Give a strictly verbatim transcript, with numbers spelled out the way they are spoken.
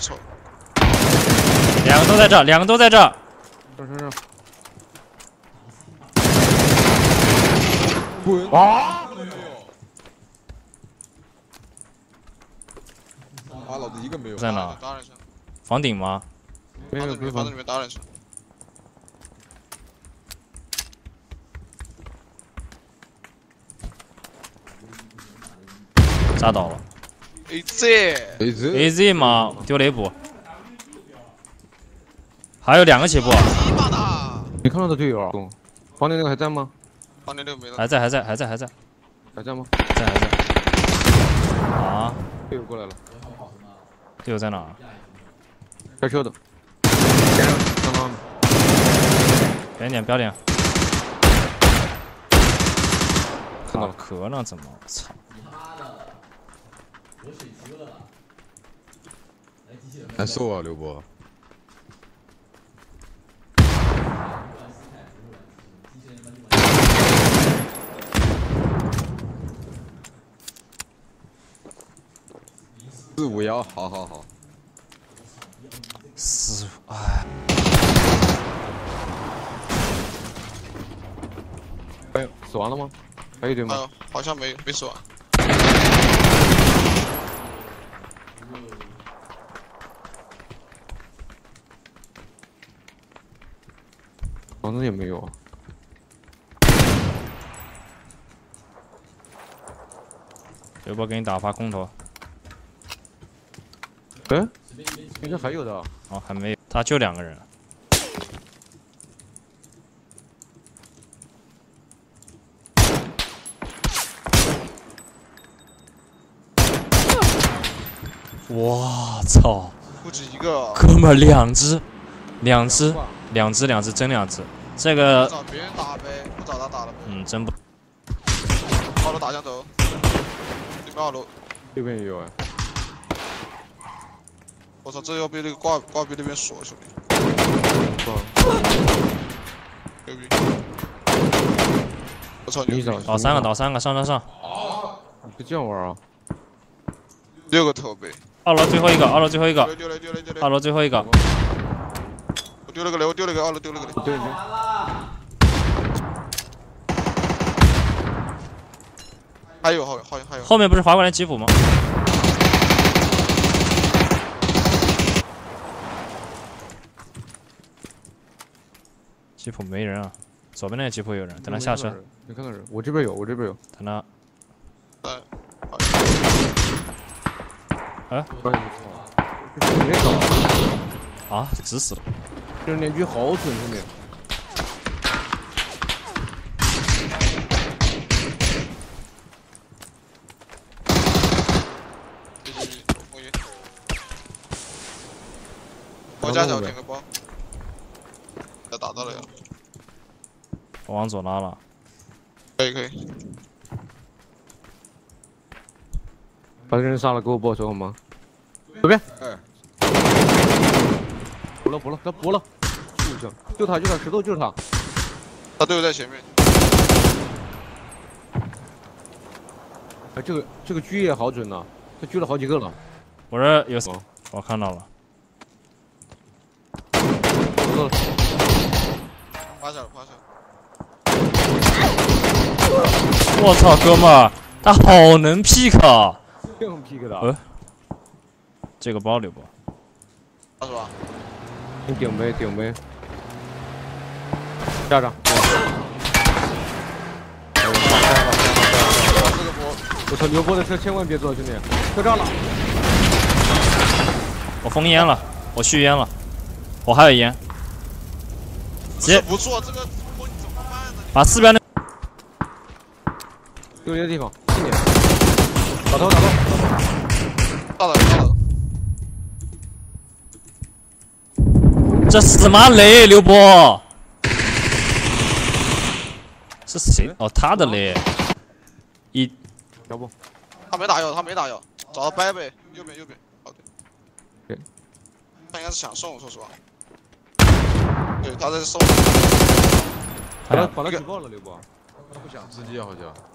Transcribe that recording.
臭。 两个都在这，两个都在这。 这这这。滚！啊！ 啊，老子一个没有。 在哪？ 打人去。 房顶吗？ 没有， 没有，房子里面打人去。 炸倒了 ，A Z A Z 吗？丢了一步，还有两个起步。 你看到的队友，房顶那个还在吗？ 房顶那个没了。 还在，还在，还在，还在， 还在吗？ 在，还在。啊！ 队友过来了。 队友在哪？ 开车的。刚刚。 标点，标点。 看到了， 壳呢？怎么？操！ 难受啊，刘波。四五幺，好好好。 四，哎。 哎，死完了吗？还有一队吗？ 呃，好像没没死完。 房子也没有啊。 刘波给你打发空投。 哎，应该还有的。 哦，还没有，他就两个人。我操！ 不止一个。 哥们儿，两只，两只。 两只，两只，真两只。这个找别人打呗，不找他打了呗。 嗯，真不。 二楼打枪头，对面二楼。 这边也有哎。 我操，这要被那个挂挂壁那边锁，兄弟。牛逼！我操，牛逼！ 倒三个，倒三个，上上上。 啊！你这样玩啊？ 六个头呗。 二楼最后一个，二楼最后一个。 丢了丢了丢了。 二楼最后一个。 丢了个雷，我丢了个二楼，丢了个雷。 对对。 还有，还有，还有，还有。 后面不是滑过来吉普吗？吉普没人啊，左边那个吉普有人，等他下车。 没看到人，我这边有，我这边有。 等他。 哎。 哎。 没搞。 啊，直死了。 这人脸狙好准，兄弟！ 我家小点个包，要打到了呀！ 我往左拉了。 可以可以。 把这人杀了，给我报仇好吗？左边。哎。补了补了，他补了。 就他，就他，石头就是他， 他队友在前面。 哎，这个这个狙也好准呐、啊，他狙了好几个了。 我这有，哦、我看到了。 趴下了，趴下了。 我操，哥们儿，他好能 pick 啊！ 这种 pick 的。 呃，这个包留不？ 他是吧？ 你顶呗，顶呗。 站着。我操！刘波的车千万别坐，兄弟，车炸了。 我封烟了，我续烟了，我还有烟。 直接不错，这个坡你怎么办呢？ 把四边那有一个地方，近点。打头，打头， 打头，打头。 这死妈雷，刘波。 是谁？哦，他的嘞，一， 要不？ 他没打药，他没打药，找到掰呗，右边右边，哦对， 对， 他应该是想送，说实话，对，他在送。 把他把他举报了，刘波， 他不想吃鸡好像。